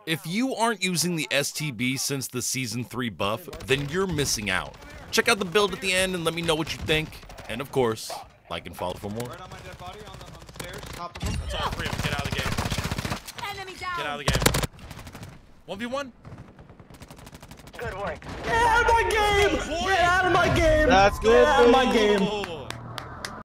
If you aren't using the STB since the Season 3 buff, then you're missing out. Check out the build at the end and let me know what you think. And of course, like and follow for more. Right on my dead body on the stairs, top of him. That's all three of them. Get out of the game. Enemy down. Get out of the game. 1v1? Good work. Get out of my game! Get out of my game! That's good. Get out of my game!